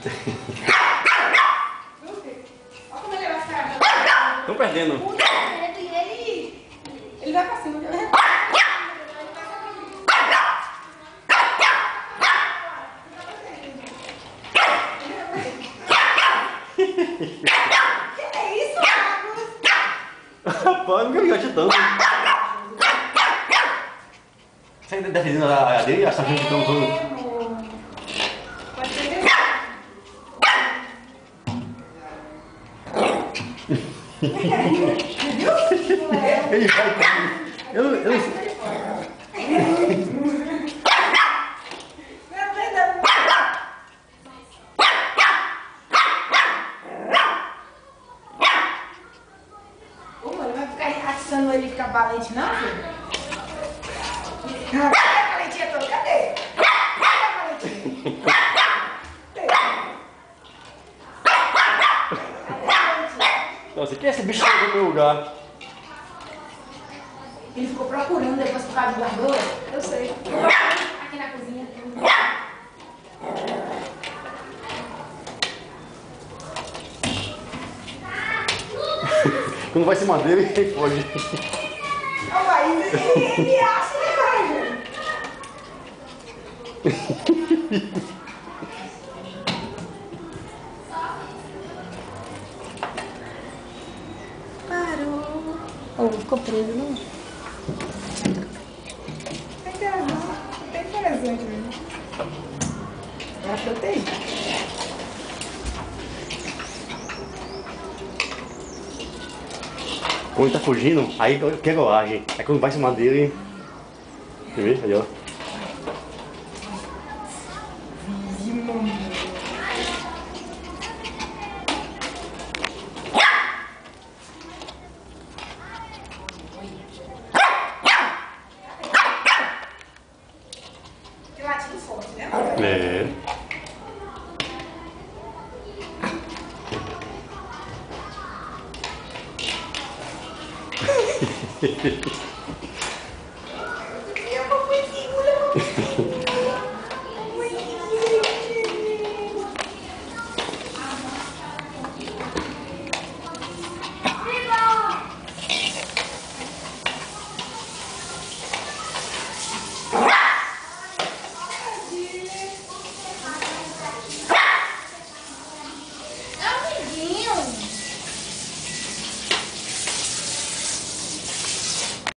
Olha como ele vai ficar. Estão perdendo. Ele vai pra cima. Que é isso, Marcos? Rapaz, nunca vi gato tanto. Você ainda defendendo a dele? Essa gente tão todo. Pode ser Ele vai. Eu não sei. Ele vai ficar atiçando ele ficar valente, não, filho? Cadê a valentia toda? Cadê? Cadê a valentia? Nossa, que é esse bicho chegou no meu lugar? Ele ficou procurando depois por causa do guardou. Eu sei. Aqui na cozinha. Quando vai em cima dele, ele pode. Não vai, ele acha que vai. Parou. Oh, ficou preso, não? Tem interessante mesmo. Eu acho que eu tenho. Quando ele tá fugindo, aí que é coragem. Aí quando vai em cima dele. Quer ver? Aí, ó. Tem latido forte, né? É. Eu vou segura.